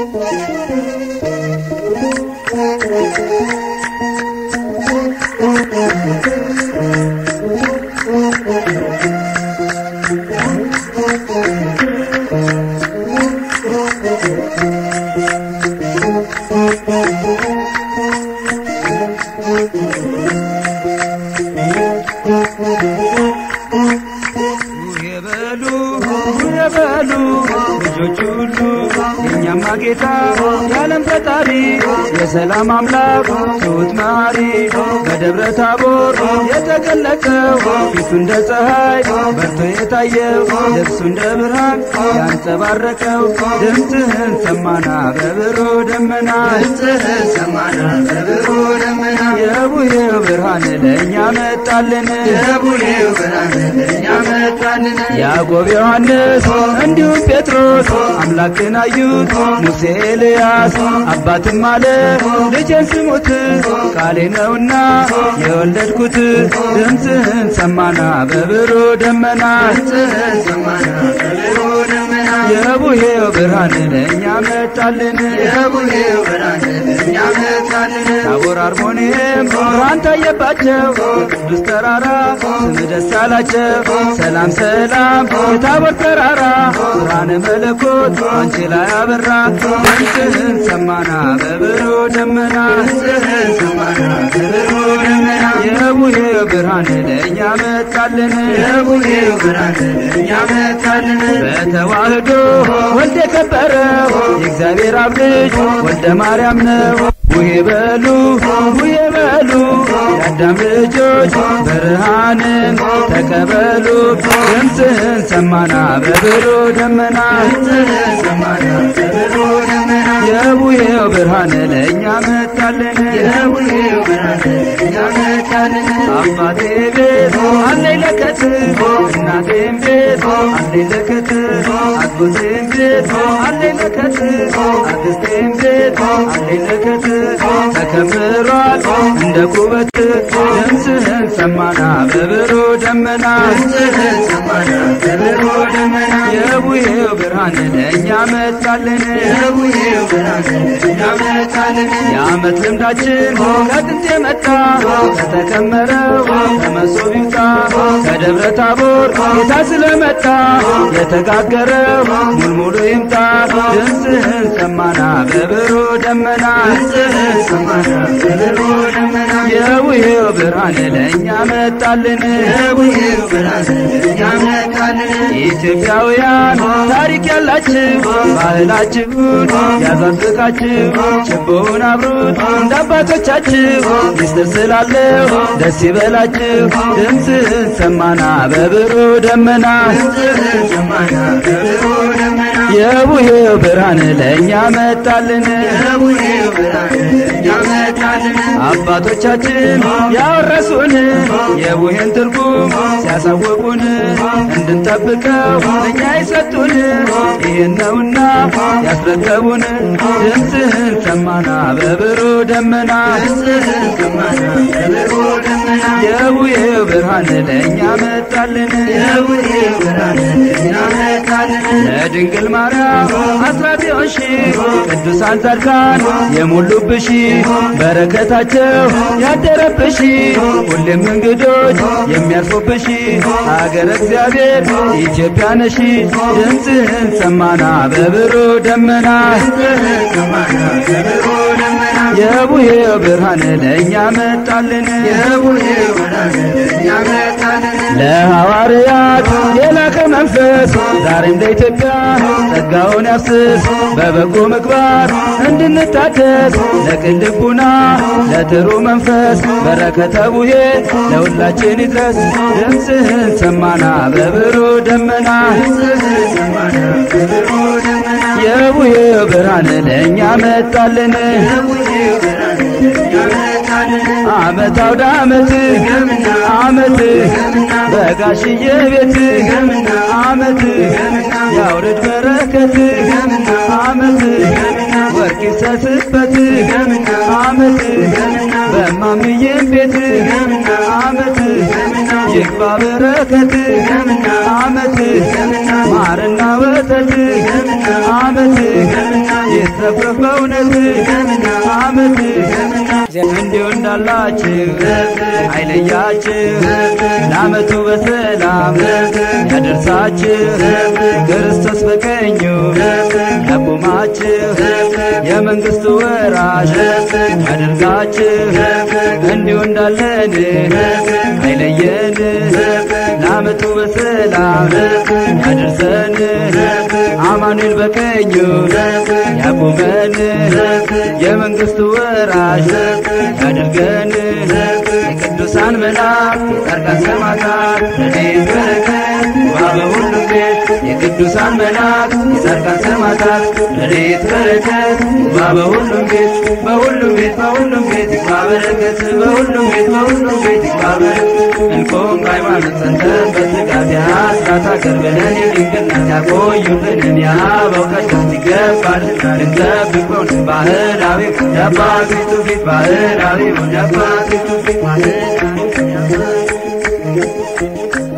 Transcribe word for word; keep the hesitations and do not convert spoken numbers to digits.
የሰላም አምላክ ሱት ማሪ በደብረ ታቦር የተገለጠው ፊቱ እንደ ፀሐይ በርቶ የታየው ልብሱ እንደ ብርሃን ያንጸባረቀው ድምፅህን ሰማና በብሩ ደመና ድምፅህን ሰማና በብሩ ደመና የቡሄው ብርሃን ለእኛ መጣልን የቡሄው ብርሃን ለእኛ መጣልን ያዕቆብ ዮሐንስ እንዲሁም ጴጥሮስ አምላክን አዩት ሙሴ ኤልያስ አባትም አለ ልጄን ስሙት ቃሌ ነውና የወለድኩት ድምፅህን ሰማና በብሩ ደመና ድምፅህን ሰማና በብሩ ደመና የቡሄው ብርሃን ለእኛ መጣልን የቡሄው ብርሃን ለእኛ መጣልን ታቦር አርሞንኤም ብርሃን ታየባቸው ቅዱስ ተራራ ስም ደስ አላቸው ሰላም ሰላም የታቦር ተራራ ብርሃነ መለኮት አንቺ ላይ አበራ ድምፅህን ሰማና በብሩ ደመና ድምፅህን ሰማና በብሩ ደመና የቡሄው ብርሃን ለእኛ መጣልን የቡሄው ብርሃን ለእኛ መጣልን በተዋህዶ ወልድ የከበረው የእግዚአብሔር አብ ልጅ ወልደ ማርያም ነው ቡሄ በሉ ቡሄ በሉ የአዳም ልጆች ብርሃንን ተቀበሉ ድምፅህን ሰማና በብሩ ደመና ድምፅህን ሰማና በብሩ ደመና የቡሄው ብርሃን ለእኛ መጣልን የቡሄው ብርሃን ለእኛ መጣልን አባቴ ቤት አለኝ ለከት እናቴም ቤት አለኝ ለከት አጎቴም ቤት አለኝ ለከት አክስቴም ቤት አለኝ ለከት ተከምሯል እንደ ኩበት ድምፅህን ሰማና በብሩ ደመና ድምፅህን ሰማና በብሩ ደመና የቡሄው ብርሃን ለእኛ መጣልን የቡሄው ብርሃን ለእኛ መጣልን የዓመት ልምዳችን ከጥንት የመጣ ከተከመረው ከመሶብ ይውጣ ከደብረ ታቦር ጌታ ስለመጣ የተጋገረው ሙልሙሉ ይምጣ ድምፅህን ሰማና በብሩ ደመና ድምፅህን ሰማና በብሩ ደመና የቡሄው ብርሃን ለእኛ መጣልን የቡሄው ብርሃን ለእኛ መጣልን ኢትዮጵያውያን ታሪክ ያላችሁ ባህላችሁን ያዛዝቃችሁ ችቦውን አብሩት እንደ አባቶቻችሁ ሚስጥር ስላለው ደስ ይበላችሁ ድምፅህን ሰማና በብሩ ደመና ድምፅህን ሰማና በብሩ ደመና የቡሄው ብርሃን ለእኛ መጣልን የቡሄው ብርሃን ለእኛ መጣልን አባቶቻችን ያወረሱን የቡሄን ትርጉም ሲያሳወቁን እንድንጠብቀው ለእኛ ይሰጡን ይህን ነውና ያስረከቡን ድምፅህን ሰማና በብሩ ደመና ድምፅህን ሰማና በብሩ ደመና የቡሄው ብርሃን ለእኛ መጣልን የቡሄው ብርሃን ለእኛ መጣልን ለድንግል ማርያም አስራት የሆንሽ ቅዱሳን ጻድቃን የሞሉብሽ በረከታቸው ያደረብሽ ሁሌም እንግዶች የሚያርፉብሽ ሀገረ እግዚአብሔር ኢትዮጵያ ነሽ ድምፅህን ሰማና በብሩ ደመና ድምፅህን ሰማና በብሩ ደመና የቡሄው ብርሃን ለእኛ መጣልን የቡሄው ብርሃን ለእኛ መጣልን ለሐዋርያት የላከ መንፈስ ዛሬም ለኢትዮጵያ ጸጋውን ያፍስስ በበጎ ምግባር እንድንታደስ ለቅን ልቡና ለጥሩ መንፈስ በረከተ ቡሄ ለሁላችን ይድረስ ድምፅህን ሰማና በብሩ ደመና ድምፅህን ሰማና በብሩ ደመና የቡሄው ብርሃን ለእኛ መጣልን የቡሄው ብርሃን ለእኛ መጣልን ዓመት አውደ ዓመት ዓመት በጋሽዬ ቤት ዓመት ያውርድ በረከት ዓመት ወርቅ ይሰስበት ዓመት በማምዬም ቤት ዓመት ይግባ በረከት ዓመት ማርና ወተት ዓመት ትረፍረፍ በእውነት አመት እንዲሁ እንዳላችሁ አይለያችሁ ለዓመቱ በሰላም ያደርሳችሁ ክርስቶስ በቀኙ ያቆማችሁ የመንግስቱ ወራሽ ያደርጋችሁ እንዲሁ እንዳለን አይለየን ለዓመቱ በሰላም ያደርሰን አማኑኤል በቀኙ ያቆመን የመንግስቱ ወራሽ ያደርገን የቅዱሳን መላእክት የጻድቃን ሰማዕታት ረድኤት በረከት በሁሉም ቤት የቅዱሳን መላእክት የጻድቃን ሰማዕታት ረድኤት በረከት በሁሉም ቤት በሁሉም ቤት በሁሉም ቤት በረከት በሁሉም ቤት በሁሉም ቤት በረከት እንቆም በሃይማኖት ጸንተን በትጋት አስራት አገር ብለን የድንግልናት ያቆዩልን የአበው ቀደምት ይገባልና ልንጠብቀው ባህላዊ የአባቶች ፊት ባህላዊ የአባቶች ፊት ባህላዊ